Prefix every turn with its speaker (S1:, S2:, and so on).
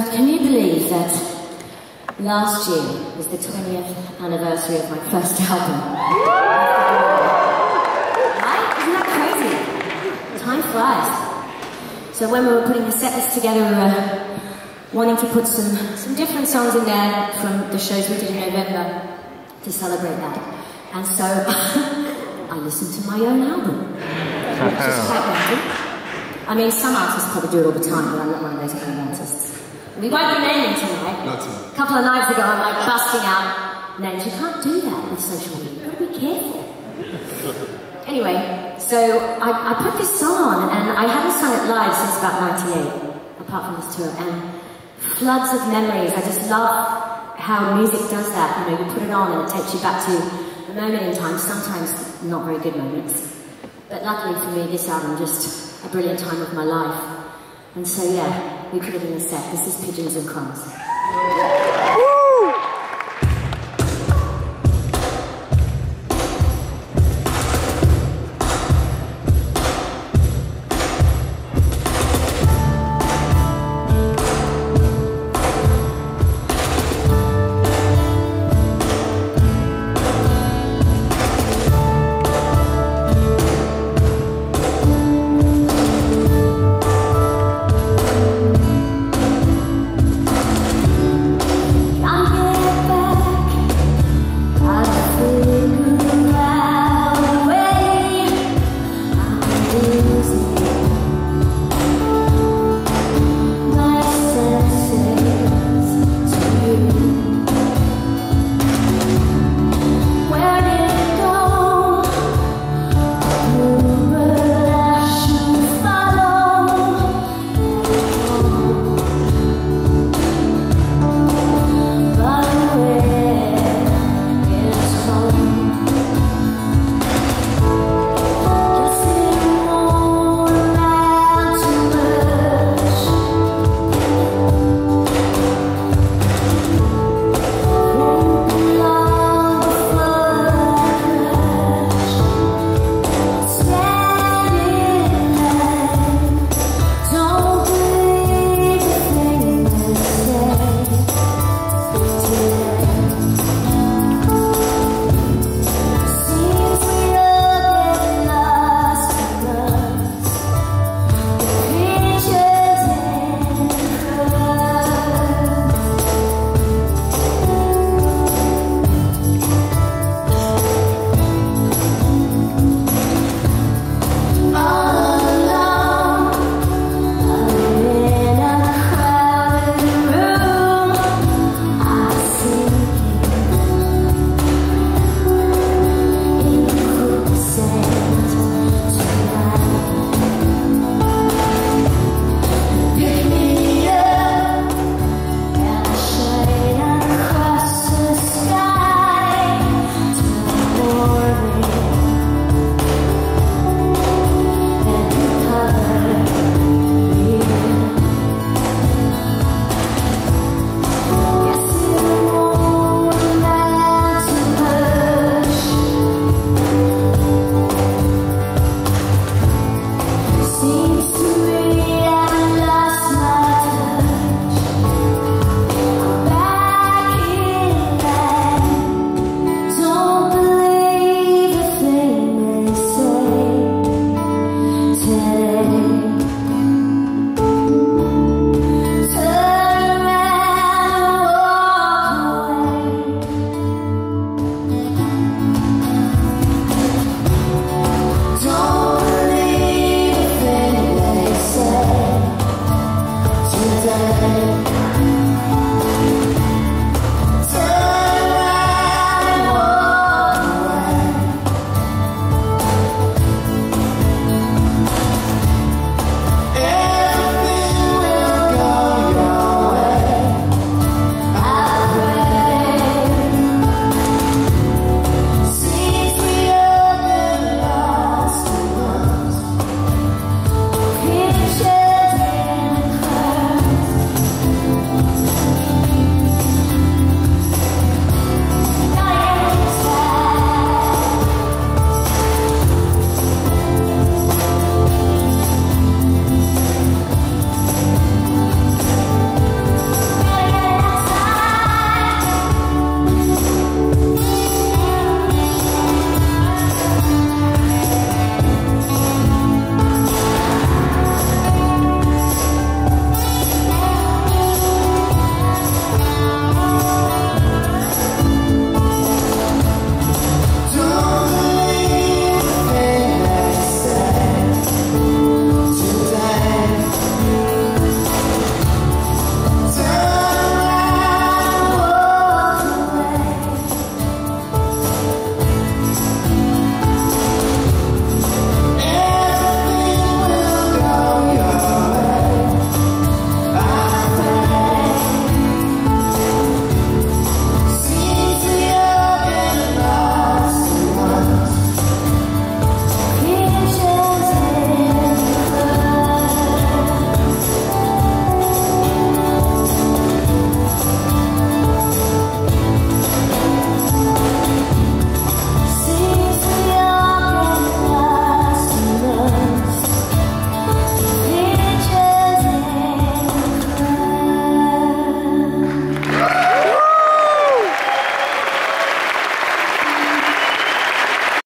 S1: can you believe that last year was the 20th anniversary of my first album? Right? Isn't that crazy? Time flies. So when we were putting the set list together, we were wanting to put some different songs in there from the shows we did in November to celebrate that. And so I listened to my own album, which is quite random. I mean, some artists probably do it all the time, but I'm not one of those kind of artists. We won't be naming tonight. A couple of nights ago, I'm like busting out names. You can't do that with social media. You've got to be careful. Anyway, so I put this song on, and I haven't sung it live since about '98, apart from this tour, and floods of memories. I just love how music does that. You know, you put it on and it takes you back to a moment in time, sometimes not very good moments. But luckily for me, this album just a brilliant time of my life. And so yeah, we put it in the set. This is Pigeons and Crumbs.
S2: Today